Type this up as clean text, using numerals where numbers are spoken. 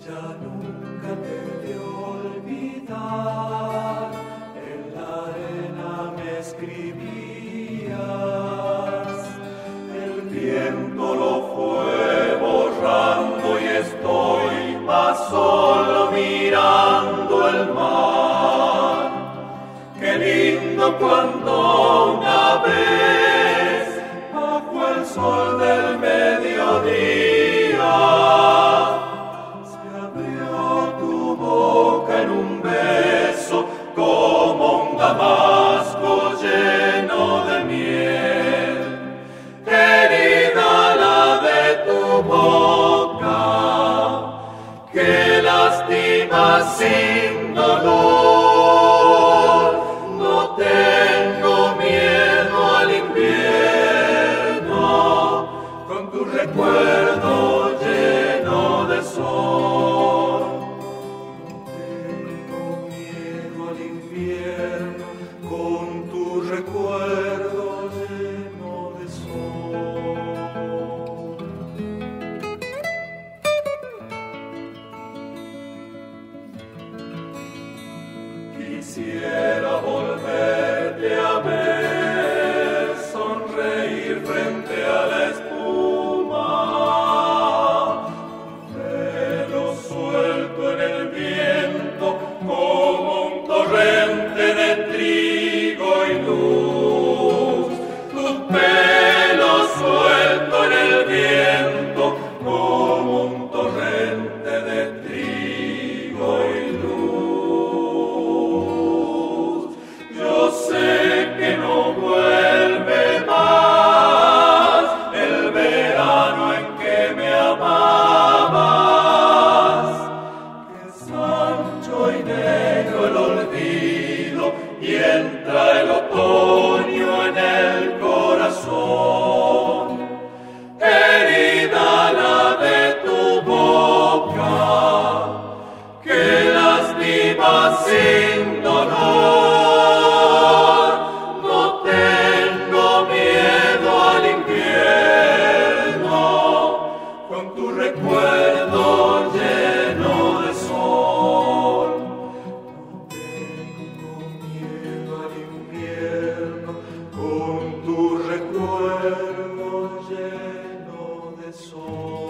Ya nunca te de olvidar, en la arena me escribías. El viento lo fue borrando y estoy más solo mirando el mar. Qué lindo cuando una vez, bajo el sol del mediodía, se abrió tu boca en un beso como un damasco lleno de miel. Herida la de tu boca, que lastima sin dolor. No tengo miedo al invierno, con tu recuerdo lleno de sol. No tengo miedo al invierno, con tu recuerdo lleno de sol. Quisiera volverte a ver, sonreír frente a la espuma, tu pelo suelto en el viento como un torrente de trigo y luz. Tu pelo suelto en el viento como un torrente de trigo y luz. Yo sé que no vuelve más el verano en que me amabas, que es ancho y negro el olvido y entra el otoño en el corazón. Herida la de tu boca, que lastima sin dolor. No tengo miedo al invierno, con tu recuerdo lleno de sol. No tengo miedo al invierno, con tu recuerdo lleno de sol.